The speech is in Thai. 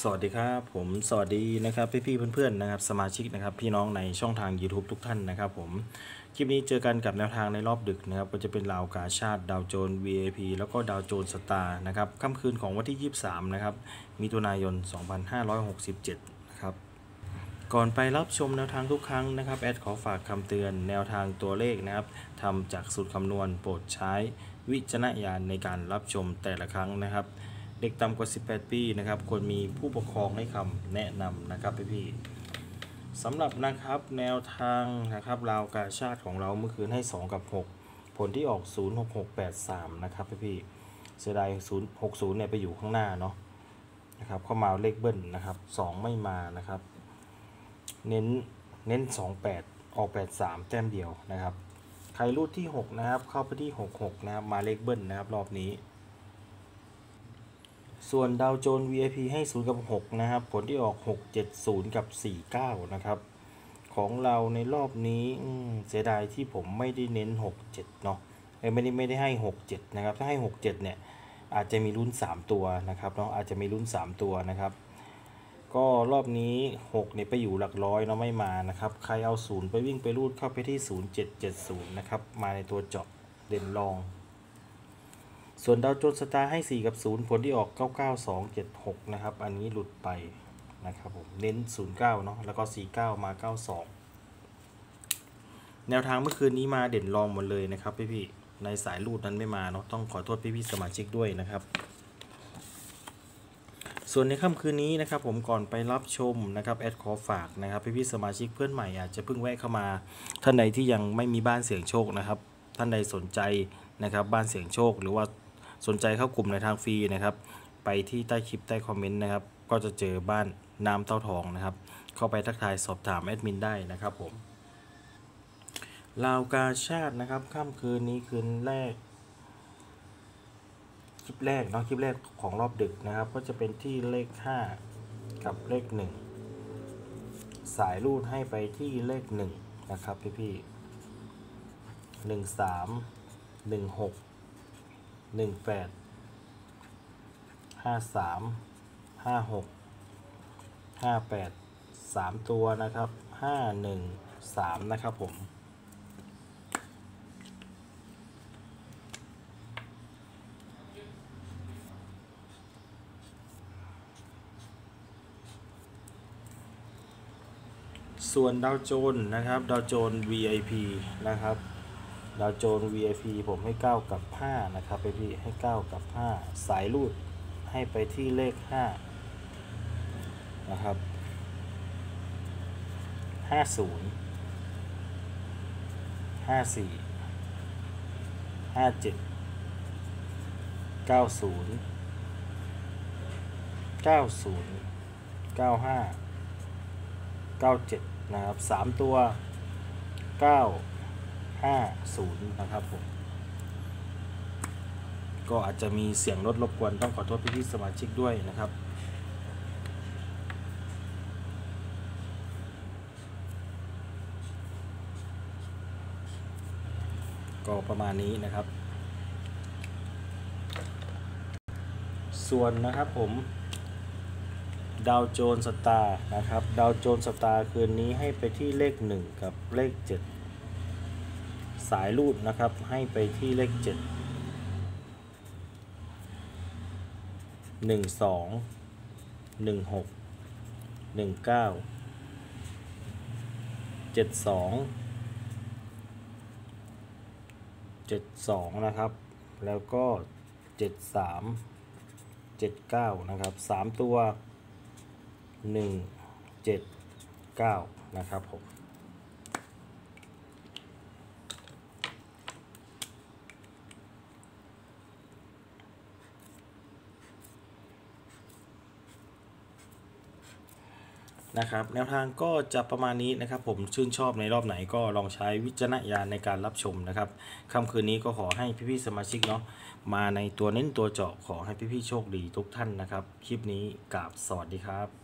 สวัสดีครับผมสวัสดีนะครับพี่ๆเพื่อนๆนะครับสมาชิกนะครับพี่น้องในช่องทาง YouTube ทุกท่านนะครับผมคลิปนี้เจอกันกับแนวทางในรอบดึกนะครับก็จะเป็นราวกาชาติดาวโจนส์ VIP แล้วก็ดาวโจนส์สตาร์นะครับค่ำคืนของวันที่23นะครับมิถุนายน2567นะครับก่อนไปรับชมแนวทางทุกครั้งนะครับแอดขอฝากคำเตือนแนวทางตัวเลขนะครับทำจากสูตรคำนวณโปรดใช้วิจารณญาณในการรับชมแต่ละครั้งนะครับเด็กต่ำกว่า18 ปีนะครับควรมีผู้ปกครองให้คำแนะนำนะครับพี่สำหรับนะครับแนวทางนะครับราวกาชาติของเราเมื่อคืนให้2กับ6ผลที่ออก06683นะครับพี่เสียดาย060เนี่ยไปอยู่ข้างหน้าเนาะนะครับเข้ามาเลขเบิ้ลนะครับ2ไม่มานะครับเน้น28ออก83แต้มเดียวนะครับใครรูดที่6นะครับเข้าไปที่66นะครับมาเลขเบิ้ลนะครับรอบนี้ส่วนดาวโจนส์ VIP ให้0กับ6นะครับผลที่ออก670กับ49นะครับของเราในรอบนี้เสียดายที่ผมไม่ได้เน้น67เนาะไม่ได้ให้67นะครับถ้าให้67เนี่ยอาจจะมีลุ้น3ตัวนะครับเนาะอาจจะมีลุ้น3ตัวนะครับก็รอบนี้6เนี่ยไปอยู่หลักร้อยเนาะไม่มานะครับใครเอา0ไปวิ่งไปรูดเข้าไปที่0770นะครับมาในตัวเจาะเด่นรองส่วนดาวโจนส์สตาร์ให้4กับ0ผลที่ออก99276นะครับอันนี้หลุดไปนะครับผมเน้น09เนาะแล้วก็49มา92แนวทางเมื่อคืนนี้มาเด่นรองหมดเลยนะครับพี่ๆในสายรูดนั้นไม่มาเนาะต้องขอโทษพี่ๆสมาชิกด้วยนะครับส่วนในค่ำคืนนี้นะครับผมก่อนไปรับชมนะครับแอดขอฝากนะครับพี่ๆสมาชิกเพื่อนใหม่อาจจะเพิ่งแวะเข้ามาท่านใดที่ยังไม่มีบ้านเสี่ยงโชคนะครับท่านใดสนใจนะครับบ้านเสี่ยงโชคหรือว่าสนใจเข้ากลุ่มในทางฟรีนะครับไปที่ใต้คลิปใต้คอมเมนต์นะครับก็จะเจอบ้านน้ำเต้าทองนะครับเข้าไปทักทายสอบถามแอดมินได้นะครับผมลาวกาชาตินะครับค่ำคืนนี้คืนแรกคลิปแรกเนาะคลิปแรกของรอบดึกนะครับก็จะเป็นที่เลข5กับเลข1สายรูดให้ไปที่เลข1นะครับพี่13 16 18 53 56 58 3ตัวนะครับ513นะครับผมส่วนดาวโจนส์นะครับดาวโจนส์ VIP นะครับดาวโจนส์ VIP ผมให้9กับ5นะครับพี่ให้9กับ5สายรูดให้ไปที่เลข5นะครับ50 54 57 90 90 95 97นะครับ3ตัว950นะครับผมก็อาจจะมีเสียงรถรบกวนต้องขอโทษพี่ๆสมาชิกด้วยนะครับก็ประมาณนี้นะครับส่วนนะครับผมดาวโจนส์สตาร์นะครับดาวโจนส์สตาร์คืนนี้ให้ไปที่เลข1กับเลข7สายรูดนะครับให้ไปที่เลข7 12 16 19 72 72นะครับแล้วก็73 79นะครับ3ตัว179นะครับผมนะครับแนวทางก็จะประมาณนี้นะครับผมชื่นชอบในรอบไหนก็ลองใช้วิจารณญาณในการรับชมนะครับค่ำคืนนี้ก็ขอให้พี่ๆสมาชิกเนาะมาในตัวเน้นตัวเจาะขอให้พี่ๆโชคดีทุกท่านนะครับคลิปนี้กราบสวัสดีครับ